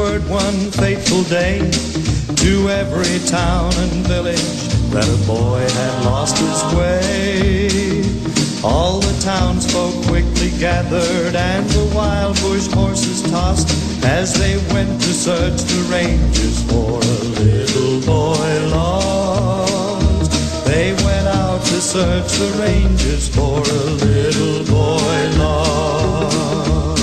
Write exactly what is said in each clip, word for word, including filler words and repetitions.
word one fateful day to every town and village that a boy had lost his way. All the townsfolk quickly gathered and the wild bush horses tossed as they went to search the ranges for a little boy lost. They went out to search the ranges for a little boy lost.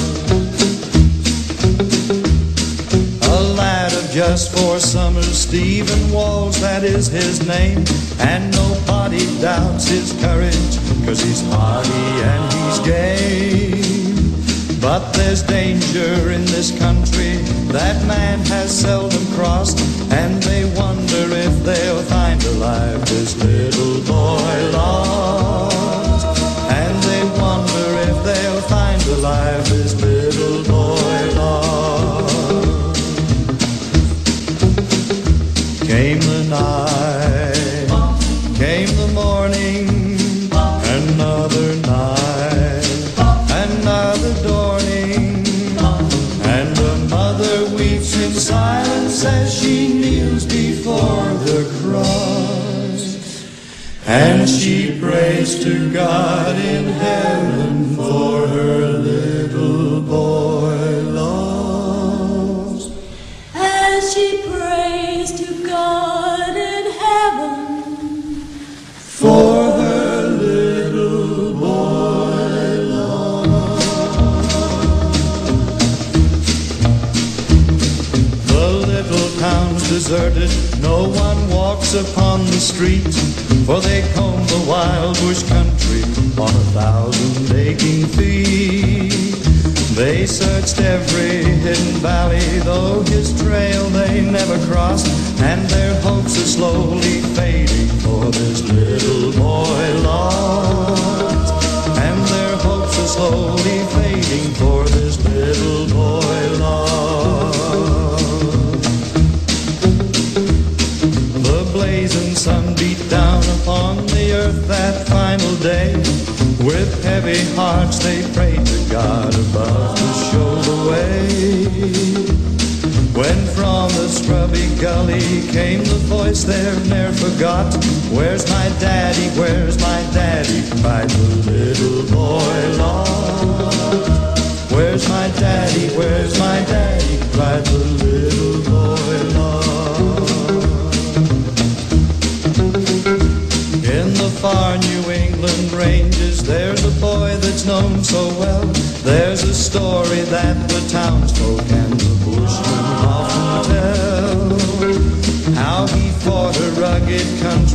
A lad of just four summers, Stephen Walls, that is his name, and nobody doubts his courage, 'cause he's hardy and he's game. But there's danger in this country that man has seldom crossed, and they wonder if they'll find alive this little boy lost. And they wonder if they'll find alive this little boy lost. Came the night, came the morning, another night, another dawning, and the mother weeps in silence as she kneels before the cross, and she prays to God in heaven for her little boy lost. As she prays to God in heaven for her little boy lost. The little town's deserted, no one walks upon the street, for they comb the wild bush country on a thousand aching feet. They searched every hidden valley, though his trail they never crossed, and their hopes are slowly fading for this little boy lost. And their hopes are slowly fading for this little boy lost. The blazing sun beat down upon the earth that final day. With heavy hearts they prayed to God above to show the way. When from the scrubby gully came the voice they've ne'er forgot, "Where's my daddy, where's my daddy?" cried the little boy lost. "Where's my daddy, where's my daddy?" cried the little boy lost. In the far New England ranges, there's a boy that's known so well. There's a story that the townsfolk and the bushmen often tell, how he fought a rugged country